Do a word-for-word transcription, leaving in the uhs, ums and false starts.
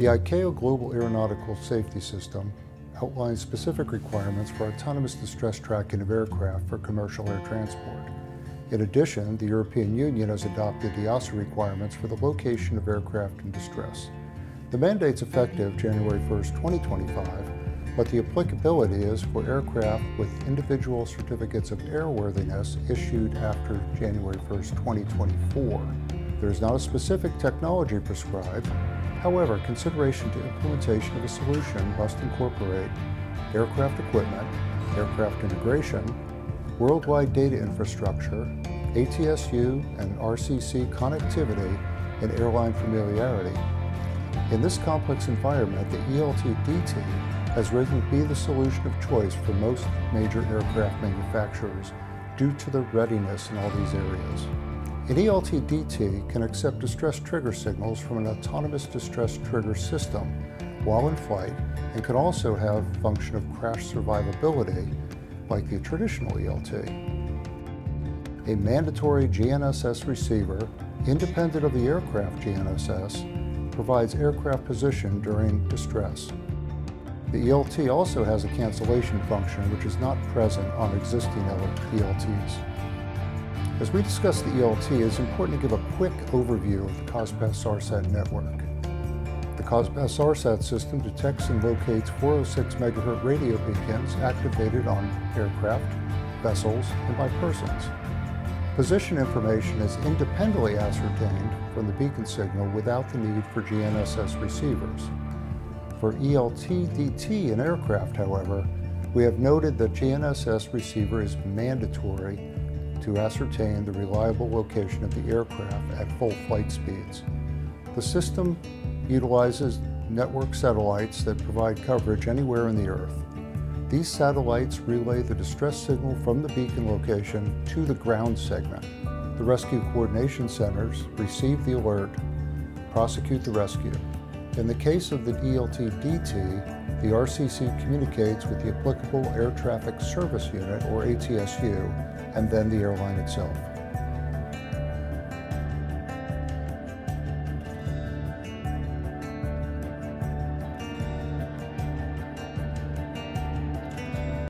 The I C A O Global Aeronautical Safety System outlines specific requirements for autonomous distress tracking of aircraft for commercial air transport. In addition, the European Union has adopted EASA requirements for the location of aircraft in distress. The mandate's effective January first, twenty twenty-five, but the applicability is for aircraft with individual certificates of airworthiness issued after January first, twenty twenty-four. There is not a specific technology prescribed. However, consideration to implementation of a solution must incorporate aircraft equipment, aircraft integration, worldwide data infrastructure, A T S U and R C C connectivity, and airline familiarity. In this complex environment, the E L T D T has risen to be the solution of choice for most major aircraft manufacturers due to the readiness in all these areas. An E L T D T can accept distress trigger signals from an autonomous distress trigger system while in flight and can also have function of crash survivability like the traditional E L T. A mandatory G N S S receiver, independent of the aircraft G N S S, provides aircraft position during distress. The E L T also has a cancellation function which is not present on existing E L Ts. As we discuss the E L T, it is important to give a quick overview of the COSPAS R SAT network. The COSPAS R SAT system detects and locates four oh six megahertz radio beacons activated on aircraft, vessels, and by persons. Position information is independently ascertained from the beacon signal without the need for G N S S receivers. For E L T D T in aircraft, however, we have noted that G N S S receiver is mandatory to ascertain the reliable location of the aircraft at full flight speeds. The system utilizes network satellites that provide coverage anywhere in the Earth. These satellites relay the distress signal from the beacon location to the ground segment. The rescue coordination centers receive the alert, prosecute the rescue. In the case of the E L T D T, the R C C communicates with the applicable Air Traffic Service Unit, or A T S U, and then the airline itself.